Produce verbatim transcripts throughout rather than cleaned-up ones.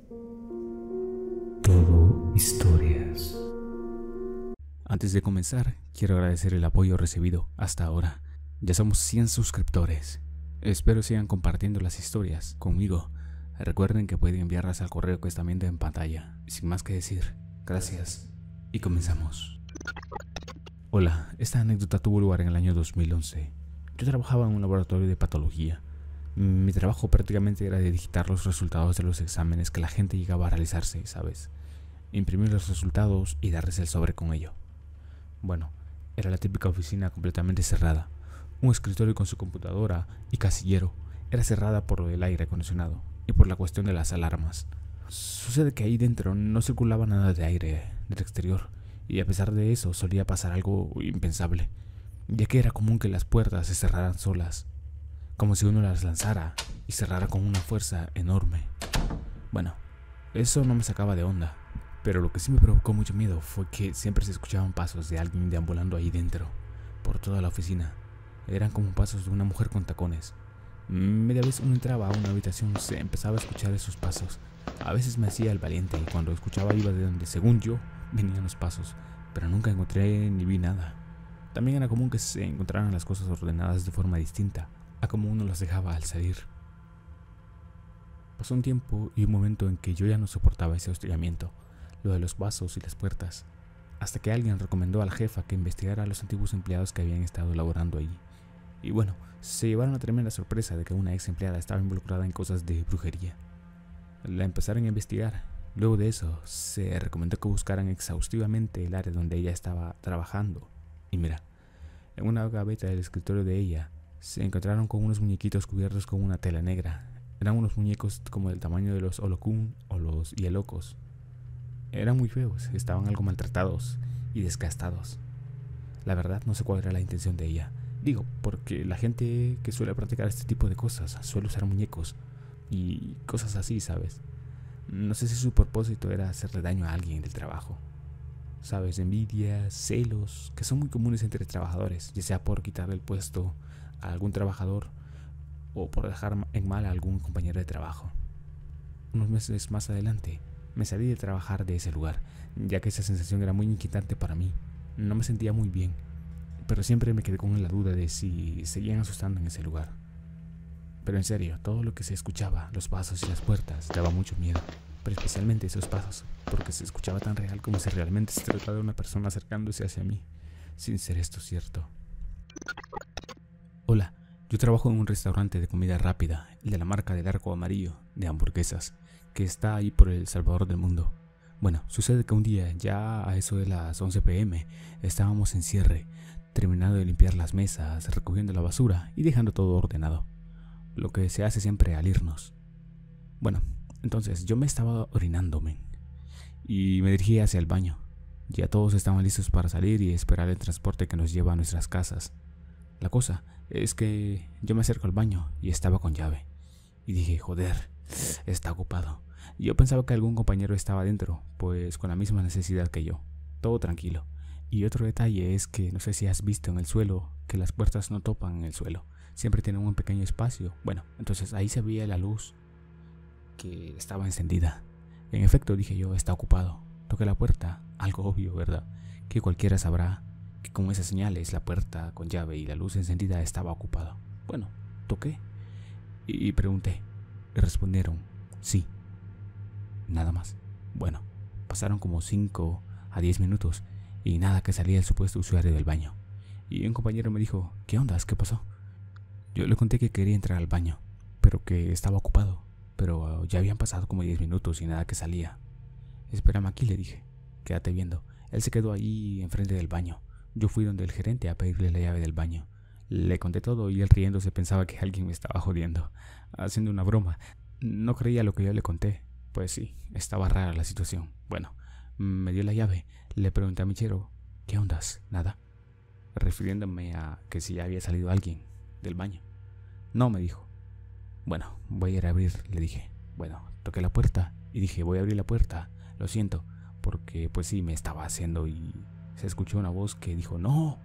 Todo historias. Antes de comenzar, quiero agradecer el apoyo recibido hasta ahora. Ya somos cien suscriptores. Espero sigan compartiendo las historias conmigo. Recuerden que pueden enviarlas al correo que están viendo en pantalla. Sin más que decir, gracias y comenzamos. Hola, esta anécdota tuvo lugar en el año dos mil once. Yo trabajaba en un laboratorio de patología. Mi trabajo prácticamente era de digitar los resultados de los exámenes que la gente llegaba a realizarse, ¿sabes? Imprimir los resultados y darles el sobre con ello. Bueno, era la típica oficina completamente cerrada. Un escritorio con su computadora y casillero. Era cerrada por el aire acondicionado y por la cuestión de las alarmas. Sucede que ahí dentro no circulaba nada de aire del exterior, y a pesar de eso solía pasar algo impensable, ya que era común que las puertas se cerraran solas, como si uno las lanzara y cerrara con una fuerza enorme. Bueno, eso no me sacaba de onda, pero lo que sí me provocó mucho miedo fue que siempre se escuchaban pasos de alguien deambulando ahí dentro, por toda la oficina. Eran como pasos de una mujer con tacones. Media vez uno entraba a una habitación se empezaba a escuchar esos pasos. A veces me hacía el valiente y cuando escuchaba iba de donde, según yo, venían los pasos, pero nunca encontré ni vi nada. También era común que se encontraran las cosas ordenadas de forma distinta a como uno las dejaba al salir. Pasó un tiempo y un momento en que yo ya no soportaba ese hostigamiento, lo de los pasos y las puertas, hasta que alguien recomendó a la jefa que investigara a los antiguos empleados que habían estado laborando ahí. Y bueno, se llevaron la tremenda sorpresa de que una ex empleada estaba involucrada en cosas de brujería. La empezaron a investigar. Luego de eso, se recomendó que buscaran exhaustivamente el área donde ella estaba trabajando. Y mira, en una gaveta del escritorio de ella, se encontraron con unos muñequitos cubiertos con una tela negra. Eran unos muñecos como del tamaño de los Holocún o los Hielocos. Eran muy feos, estaban algo maltratados y desgastados. La verdad no sé cuál era la intención de ella. Digo, porque la gente que suele practicar este tipo de cosas suele usar muñecos y cosas así, ¿sabes? No sé si su propósito era hacerle daño a alguien del trabajo. ¿Sabes? Envidias, celos, que son muy comunes entre trabajadores, ya sea por quitarle el puesto a algún trabajador o por dejar en mal a algún compañero de trabajo. Unos meses más adelante me salí de trabajar de ese lugar, ya que esa sensación era muy inquietante para mí. No me sentía muy bien, pero siempre me quedé con la duda de si seguían asustando en ese lugar. Pero en serio, todo lo que se escuchaba, los pasos y las puertas, daba mucho miedo, pero especialmente esos pasos, porque se escuchaba tan real como si realmente se tratara de una persona acercándose hacia mí, sin ser esto cierto. Hola, yo trabajo en un restaurante de comida rápida, el de la marca del arco amarillo, de hamburguesas, que está ahí por el Salvador del mundo. Bueno, sucede que un día, ya a eso de las once pe eme, estábamos en cierre, terminando de limpiar las mesas, recogiendo la basura y dejando todo ordenado. Lo que se hace siempre al irnos. Bueno, entonces yo me estaba orinando, men, y me dirigí hacia el baño. Ya todos estaban listos para salir y esperar el transporte que nos lleva a nuestras casas. La cosa es que yo me acerco al baño y estaba con llave. Y dije, joder, está ocupado. Yo pensaba que algún compañero estaba dentro, pues con la misma necesidad que yo. Todo tranquilo. Y otro detalle es que no sé si has visto en el suelo que las puertas no topan en el suelo. Siempre tienen un pequeño espacio. Bueno, entonces ahí se veía la luz que estaba encendida. En efecto, dije yo, está ocupado. Toqué la puerta, algo obvio, ¿verdad? Que cualquiera sabrá que con esas señales la puerta con llave y la luz encendida estaba ocupada. Bueno, toqué y pregunté. Y respondieron, sí. Nada más. Bueno, pasaron como cinco a diez minutos y nada que salía el supuesto usuario del baño. Y un compañero me dijo, ¿qué ondas? ¿Qué pasó? Yo le conté que quería entrar al baño, pero que estaba ocupado. Pero ya habían pasado como diez minutos y nada que salía. Espérame aquí, le dije. Quédate viendo. Él se quedó ahí enfrente del baño. Yo fui donde el gerente a pedirle la llave del baño. Le conté todo y él riéndose pensaba que alguien me estaba jodiendo, haciendo una broma. No creía lo que yo le conté. Pues sí, estaba rara la situación. Bueno, me dio la llave. Le pregunté a Michero, ¿qué ondas? Nada. Refiriéndome a que si ya había salido alguien del baño. No, me dijo. Bueno, voy a ir a abrir, le dije. Bueno, toqué la puerta y dije, voy a abrir la puerta. Lo siento, porque pues sí, me estaba haciendo y se escuchó una voz que dijo, ¡no!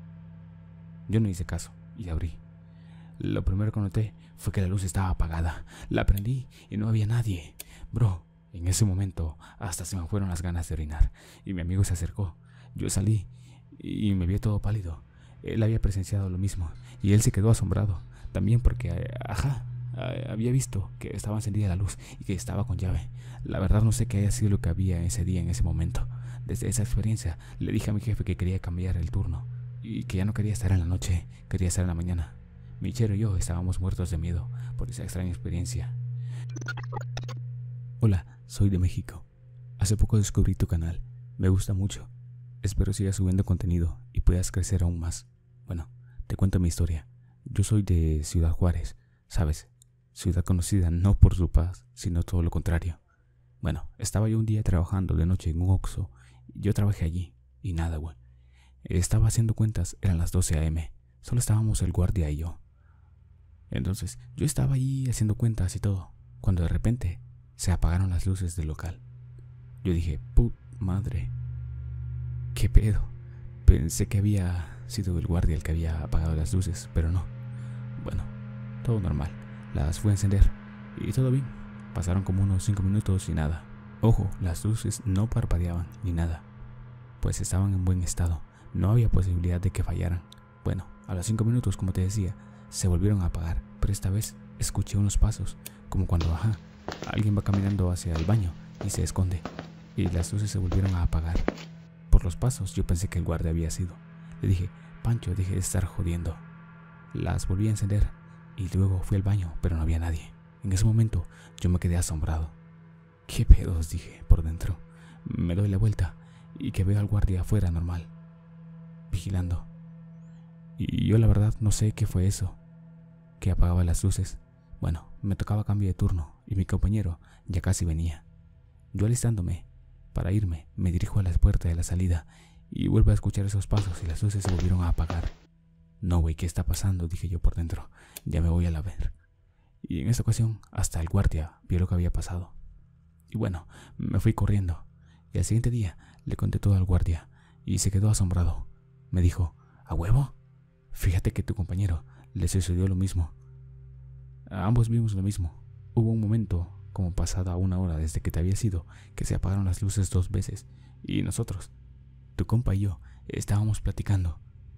Yo no hice caso y abrí. Lo primero que noté fue que la luz estaba apagada. La prendí y no había nadie. Bro, en en ese momento hasta se me fueron las ganas de orinar y mi amigo se acercó. Yo salí y me vi todo pálido. Él había presenciado lo mismo y él se quedó asombrado también porque, ajá, había visto que estaba encendida la luz y que estaba con llave. La verdad no sé qué haya sido lo que había ese día, en ese momento. Desde esa experiencia le dije a mi jefe que quería cambiar el turno y que ya no quería estar en la noche, quería estar en la mañana. Michero y yo estábamos muertos de miedo por esa extraña experiencia. Hola, soy de México. Hace poco descubrí tu canal. Me gusta mucho. Espero sigas subiendo contenido y puedas crecer aún más. Bueno, te cuento mi historia. Yo soy de Ciudad Juárez, ¿sabes? Ciudad conocida no por su paz, sino todo lo contrario. Bueno, estaba yo un día trabajando de noche en un Oxxo. Yo trabajé allí y nada, güey. Estaba haciendo cuentas, eran las doce a eme. Solo estábamos el guardia y yo. Entonces, yo estaba allí haciendo cuentas y todo, cuando de repente se apagaron las luces del local. Yo dije, put madre, ¿qué pedo? Pensé que había sido el guardia el que había apagado las luces, pero no. Bueno, todo normal. Las fui a encender y todo bien. Pasaron como unos cinco minutos y nada. Ojo, las luces no parpadeaban ni nada, pues estaban en buen estado. No había posibilidad de que fallaran. Bueno, a los cinco minutos, como te decía, se volvieron a apagar, pero esta vez escuché unos pasos, como cuando, ajá, alguien va caminando hacia el baño y se esconde, y las luces se volvieron a apagar. Por los pasos yo pensé que el guardia había sido. Le dije, Pancho, deje de estar jodiendo. Las volví a encender y luego fui al baño, pero no había nadie. En ese momento yo me quedé asombrado. ¿Qué pedos?, dije por dentro. Me doy la vuelta y que veo al guardia afuera normal, vigilando. Y yo la verdad no sé qué fue eso, que apagaba las luces. Bueno, me tocaba cambio de turno y mi compañero ya casi venía. Yo alistándome para irme, me dirijo a la puerta de la salida y vuelvo a escuchar esos pasos y las luces se volvieron a apagar. No, güey, ¿qué está pasando?, dije yo por dentro. Ya me voy a la ver. Y en esta ocasión hasta el guardia vio lo que había pasado. Y bueno, me fui corriendo. Y al siguiente día le conté todo al guardia y se quedó asombrado. Me dijo, ¿a huevo? Fíjate que tu compañero le sucedió lo mismo. A ambos vimos lo mismo. Hubo un momento, como pasada una hora desde que te había ido, que se apagaron las luces dos veces. Y nosotros, tu compa y yo, estábamos platicando.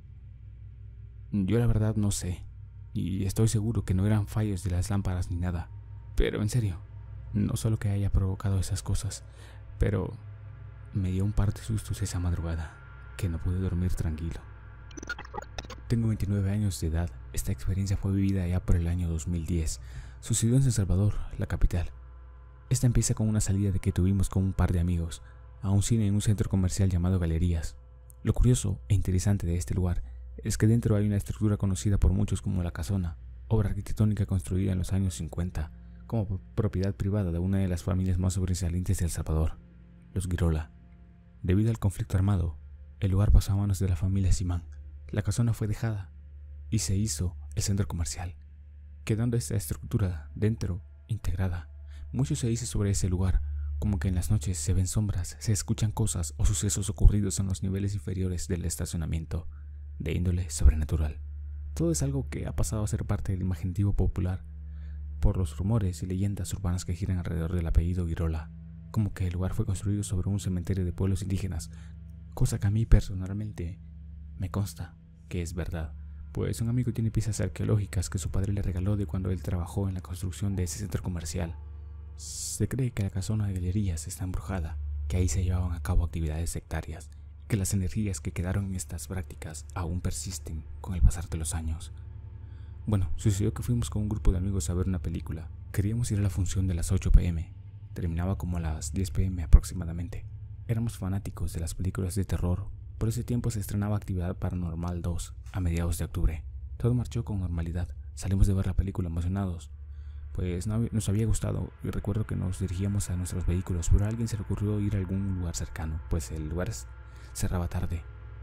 Yo la verdad no sé, y estoy seguro que no eran fallos de las lámparas ni nada. Pero en serio, no solo que haya provocado esas cosas, pero me dio un par de sustos esa madrugada, que no pude dormir tranquilo. Tengo veintinueve años de edad. Esta experiencia fue vivida ya por el año dos mil diez. Sucedió en San Salvador, la capital. Esta empieza con una salida de que tuvimos con un par de amigos a un cine en un centro comercial llamado Galerías. Lo curioso e interesante de este lugar es que dentro hay una estructura conocida por muchos como La Casona, obra arquitectónica construida en los años cincuenta como propiedad privada de una de las familias más sobresalientes de El Salvador, los Girola. Debido al conflicto armado, el lugar pasó a manos de la familia Simán. La casona fue dejada y se hizo el centro comercial, quedando esta estructura dentro integrada. Mucho se dice sobre ese lugar, como que en las noches se ven sombras, se escuchan cosas o sucesos ocurridos en los niveles inferiores del estacionamiento, de índole sobrenatural. Todo es algo que ha pasado a ser parte del imaginativo popular por los rumores y leyendas urbanas que giran alrededor del apellido Girola, como que el lugar fue construido sobre un cementerio de pueblos indígenas, cosa que a mí personalmente me consta que es verdad, pues un amigo tiene piezas arqueológicas que su padre le regaló de cuando él trabajó en la construcción de ese centro comercial. Se cree que la casona de Galerías está embrujada, que ahí se llevaban a cabo actividades sectarias y que las energías que quedaron en estas prácticas aún persisten con el pasar de los años. Bueno, sucedió que fuimos con un grupo de amigos a ver una película. Queríamos ir a la función de las ocho pe eme. Terminaba como a las diez pe eme aproximadamente. Éramos fanáticos de las películas de terror. Por ese tiempo se estrenaba Actividad Paranormal dos a mediados de octubre. Todo marchó con normalidad. Salimos de ver la película emocionados, pues no, nos había gustado, y recuerdo que nos dirigíamos a nuestros vehículos, pero a alguien se le ocurrió ir a algún lugar cercano, pues el lugar cerraba tarde.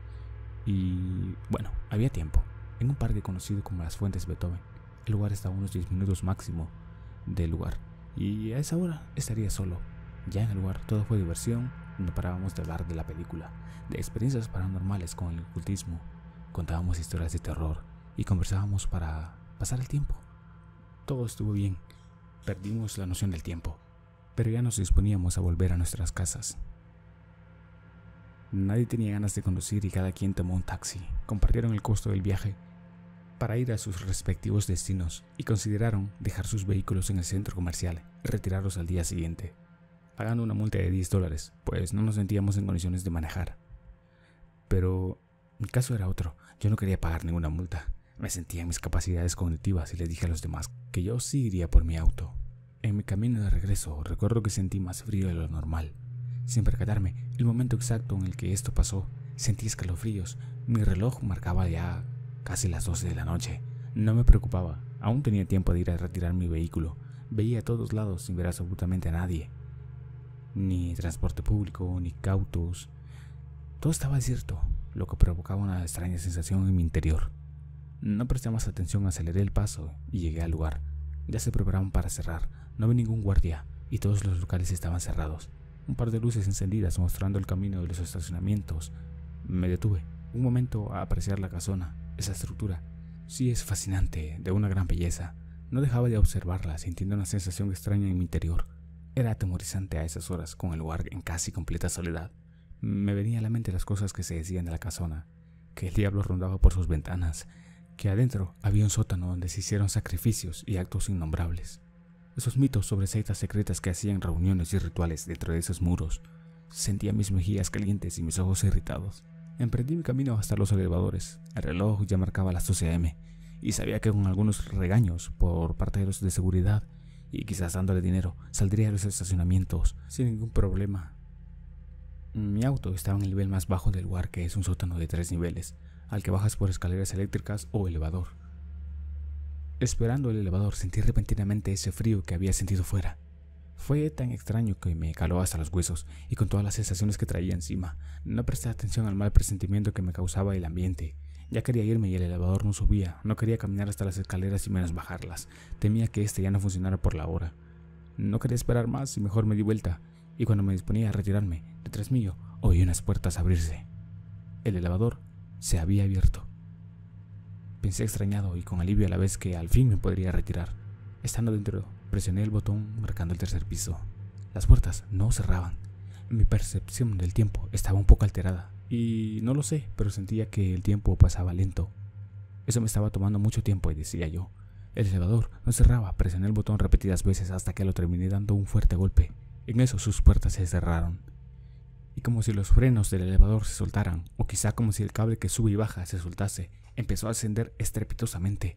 Y bueno, había tiempo. En un parque conocido como Las Fuentes Beethoven. El lugar está a unos diez minutos máximo del lugar, y a esa hora estaría solo. Ya en el lugar todo fue diversión. No parábamos de hablar de la película, de experiencias paranormales con el ocultismo. Contábamos historias de terror y conversábamos para pasar el tiempo. Todo estuvo bien. Perdimos la noción del tiempo, pero ya nos disponíamos a volver a nuestras casas. Nadie tenía ganas de conducir y cada quien tomó un taxi. Compartieron el costo del viaje para ir a sus respectivos destinos y consideraron dejar sus vehículos en el centro comercial y retirarlos al día siguiente, pagando una multa de diez dólares, pues no nos sentíamos en condiciones de manejar. Pero mi caso era otro. Yo no quería pagar ninguna multa. Me sentía en mis capacidades cognitivas y les dije a los demás que yo sí iría por mi auto. En mi camino de regreso recuerdo que sentí más frío de lo normal. Sin percatarme el momento exacto en el que esto pasó, sentí escalofríos. Mi reloj marcaba ya casi las doce de la noche. No me preocupaba, aún tenía tiempo de ir a retirar mi vehículo. Veía a todos lados sin ver absolutamente a nadie. Ni transporte público, ni cautos. Todo estaba desierto, lo que provocaba una extraña sensación en mi interior. No presté más atención, aceleré el paso y llegué al lugar. Ya se preparaban para cerrar. No vi ningún guardia y todos los locales estaban cerrados. Un par de luces encendidas mostrando el camino de los estacionamientos. Me detuve un momento a apreciar la casona. Esa estructura sí es fascinante, de una gran belleza. No dejaba de observarla, sintiendo una sensación extraña en mi interior. Era atemorizante a esas horas, con el lugar en casi completa soledad. Me venía a la mente las cosas que se decían de la casona, que el diablo rondaba por sus ventanas, que adentro había un sótano donde se hicieron sacrificios y actos innombrables. Esos mitos sobre sectas secretas que hacían reuniones y rituales dentro de esos muros. Sentía mis mejillas calientes y mis ojos irritados. Emprendí mi camino hasta los elevadores. El reloj ya marcaba las doce a eme y sabía que con algunos regaños por parte de los de seguridad y quizás dándole dinero, saldría de los estacionamientos sin ningún problema. Mi auto estaba en el nivel más bajo del lugar, que es un sótano de tres niveles, al que bajas por escaleras eléctricas o elevador. Esperando el elevador, sentí repentinamente ese frío que había sentido fuera. Fue tan extraño que me caló hasta los huesos y con todas las sensaciones que traía encima. No presté atención al mal presentimiento que me causaba el ambiente. Ya quería irme y el elevador no subía. No quería caminar hasta las escaleras y menos bajarlas. Temía que este ya no funcionara por la hora. No quería esperar más y mejor me di vuelta. Y cuando me disponía a retirarme, detrás mío oí unas puertas abrirse. El elevador se había abierto. Pensé extrañado y con alivio a la vez que al fin me podría retirar. Estando dentro, presioné el botón marcando el tercer piso. Las puertas no cerraban. Mi percepción del tiempo estaba un poco alterada. Y no lo sé, pero sentía que el tiempo pasaba lento. Eso me estaba tomando mucho tiempo, y decía yo. El elevador no cerraba. Presioné el botón repetidas veces hasta que lo terminé dando un fuerte golpe. En eso sus puertas se cerraron. Y como si los frenos del elevador se soltaran, o quizá como si el cable que sube y baja se soltase, empezó a ascender estrepitosamente.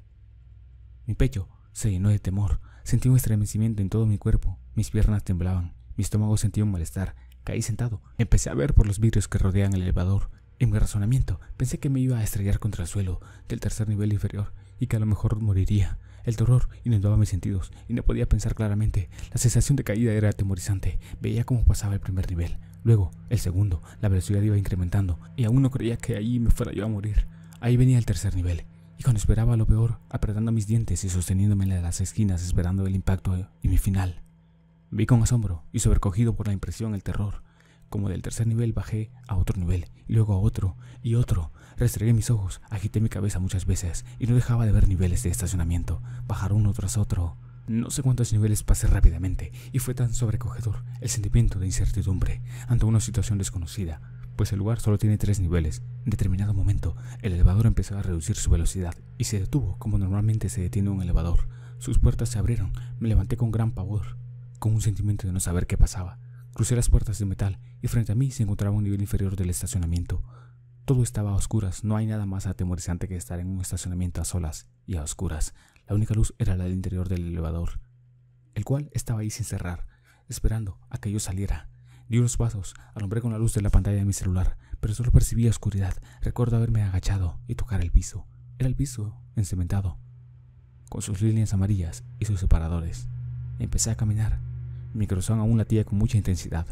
Mi pecho se llenó de temor. Sentí un estremecimiento en todo mi cuerpo. Mis piernas temblaban. Mi estómago sentía un malestar. Caí sentado. Empecé a ver por los vidrios que rodean el elevador. En mi razonamiento, pensé que me iba a estrellar contra el suelo del tercer nivel inferior y que a lo mejor moriría. El terror inundaba mis sentidos y no podía pensar claramente. La sensación de caída era atemorizante. Veía cómo pasaba el primer nivel, luego el segundo. La velocidad iba incrementando y aún no creía que allí me fuera yo a morir. Ahí venía el tercer nivel y cuando esperaba lo peor, apretando mis dientes y sosteniéndome en las esquinas esperando el impacto y mi final. Vi con asombro y sobrecogido por la impresión, el terror. Como del tercer nivel bajé a otro nivel, y luego a otro y otro. Restregué mis ojos, agité mi cabeza muchas veces y no dejaba de ver niveles de estacionamiento, bajar uno tras otro. No sé cuántos niveles pasé rápidamente y fue tan sobrecogedor el sentimiento de incertidumbre ante una situación desconocida, pues el lugar solo tiene tres niveles. En determinado momento, el elevador empezó a reducir su velocidad y se detuvo como normalmente se detiene un elevador. Sus puertas se abrieron, me levanté con gran pavor, con un sentimiento de no saber qué pasaba. Crucé las puertas de metal y frente a mí se encontraba un nivel inferior del estacionamiento. Todo estaba a oscuras. No hay nada más atemorizante que estar en un estacionamiento a solas y a oscuras. La única luz era la del interior del elevador, el cual estaba ahí sin cerrar, esperando a que yo saliera. Di unos pasos, alumbré con la luz de la pantalla de mi celular, pero solo percibía oscuridad. Recuerdo haberme agachado y tocar el piso. Era el piso encementado, con sus líneas amarillas y sus separadores. Empecé a caminar. Mi corazón aún latía con mucha intensidad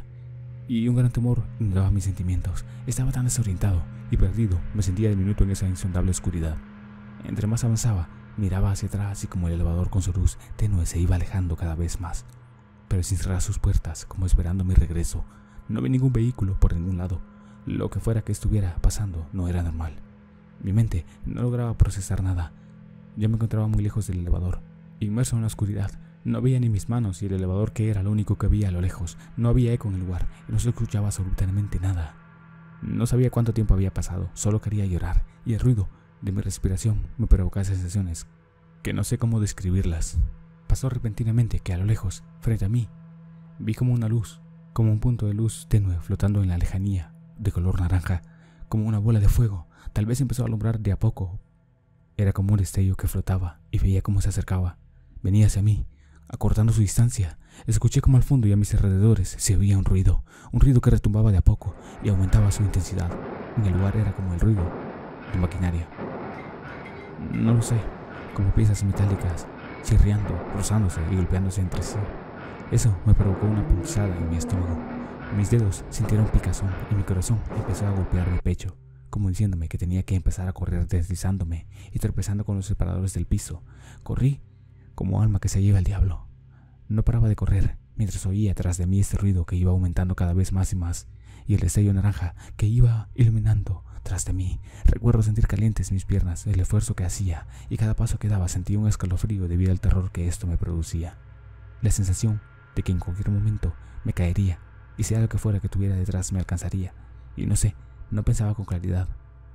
y un gran temor inundaba mis sentimientos. Estaba tan desorientado y perdido, me sentía diminuto en esa insondable oscuridad. Entre más avanzaba, miraba hacia atrás y como el elevador con su luz tenue se iba alejando cada vez más, pero sin cerrar sus puertas, como esperando mi regreso. No vi ningún vehículo por ningún lado. Lo que fuera que estuviera pasando no era normal. Mi mente no lograba procesar nada. Yo me encontraba muy lejos del elevador, inmerso en la oscuridad. No veía ni mis manos y el elevador, que era lo único que había a lo lejos. No había eco en el lugar y no se escuchaba absolutamente nada. No sabía cuánto tiempo había pasado, solo quería llorar, y el ruido de mi respiración me provocaba sensaciones que no sé cómo describirlas. Pasó repentinamente que a lo lejos, frente a mí, vi como una luz, como un punto de luz tenue flotando en la lejanía, de color naranja, como una bola de fuego. Tal vez empezó a alumbrar de a poco. Era como un destello que flotaba y veía cómo se acercaba. Venía hacia mí, acortando su distancia. Escuché como al fondo y a mis alrededores se oía un ruido, un ruido que retumbaba de a poco y aumentaba su intensidad. En el lugar era como el ruido de maquinaria. No lo sé, como piezas metálicas, chirriando, rozándose y golpeándose entre sí. Eso me provocó una punzada en mi estómago. Mis dedos sintieron picazón y mi corazón empezó a golpear mi pecho, como diciéndome que tenía que empezar a correr, deslizándome y tropezando con los separadores del piso. Corrí como alma que se lleva el diablo. No paraba de correr mientras oía tras de mí este ruido que iba aumentando cada vez más y más, y el destello naranja que iba iluminando tras de mí. Recuerdo sentir calientes mis piernas, el esfuerzo que hacía, y cada paso que daba sentía un escalofrío debido al terror que esto me producía. La sensación de que en cualquier momento me caería, y sea lo que fuera que tuviera detrás me alcanzaría, y no sé, no pensaba con claridad.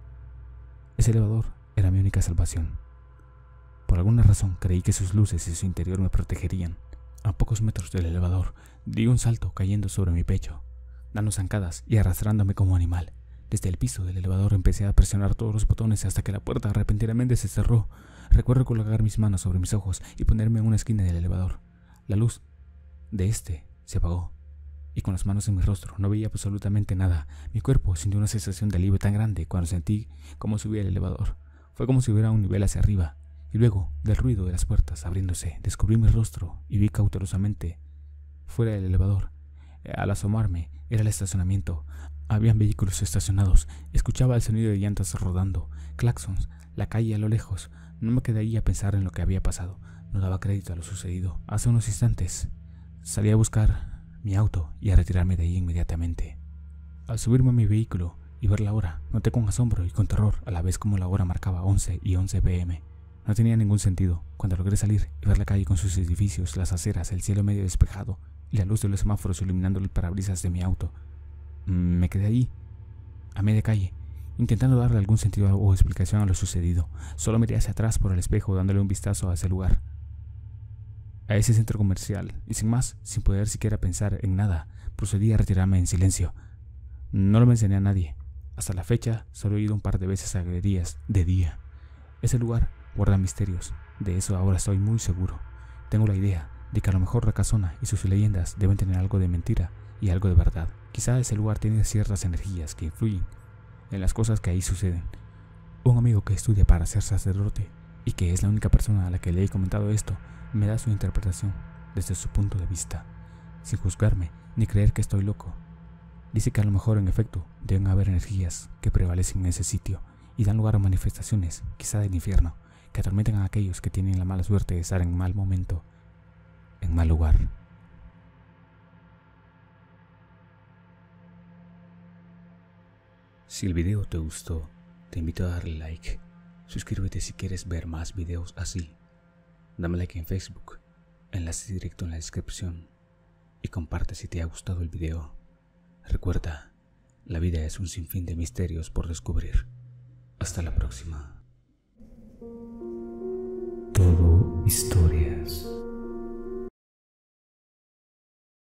Ese elevador era mi única salvación. Por alguna razón creí que sus luces y su interior me protegerían. A pocos metros del elevador di un salto cayendo sobre mi pecho, dando zancadas y arrastrándome como animal. Desde el piso del elevador empecé a presionar todos los botones hasta que la puerta repentinamente se cerró. Recuerdo colocar mis manos sobre mis ojos y ponerme en una esquina del elevador. La luz de este se apagó, y con las manos en mi rostro no veía absolutamente nada. Mi cuerpo sintió una sensación de alivio tan grande cuando sentí cómo subía el elevador. Fue como si hubiera un nivel hacia arriba, y luego del ruido de las puertas abriéndose, descubrí mi rostro y vi cautelosamente fuera del elevador. Al asomarme, era el estacionamiento. Habían vehículos estacionados. Escuchaba el sonido de llantas rodando, claxons, la calle a lo lejos. No me quedé ahí a pensar en lo que había pasado. No daba crédito a lo sucedido. Hace unos instantes salí a buscar mi auto y a retirarme de ahí inmediatamente. Al subirme a mi vehículo y ver la hora, noté con asombro y con terror a la vez como la hora marcaba once y once p m No tenía ningún sentido. Cuando logré salir y ver la calle con sus edificios, las aceras, el cielo medio despejado y la luz de los semáforos iluminando el parabrisas de mi auto, me quedé ahí, a media calle, intentando darle algún sentido o explicación a lo sucedido. Solo miré hacia atrás por el espejo, dándole un vistazo a ese lugar, a ese centro comercial, y sin más, sin poder siquiera pensar en nada, procedí a retirarme en silencio. No lo mencioné a nadie. Hasta la fecha, solo he ido un par de veces a galerías de día. Ese lugar guarda misterios, de eso ahora estoy muy seguro. Tengo la idea de que a lo mejor la casona y sus leyendas deben tener algo de mentira y algo de verdad. Quizá ese lugar tiene ciertas energías que influyen en las cosas que ahí suceden. Un amigo que estudia para ser sacerdote y que es la única persona a la que le he comentado esto, me da su interpretación desde su punto de vista, sin juzgarme ni creer que estoy loco. Dice que a lo mejor en efecto deben haber energías que prevalecen en ese sitio y dan lugar a manifestaciones, quizá del infierno, que atormentan a aquellos que tienen la mala suerte de estar en mal momento, en mal lugar. Si el video te gustó, te invito a darle like. Suscríbete si quieres ver más videos así. Dame like en Facebook, enlace directo en la descripción, y comparte si te ha gustado el video. Recuerda, la vida es un sinfín de misterios por descubrir. Hasta la próxima. Todo historias.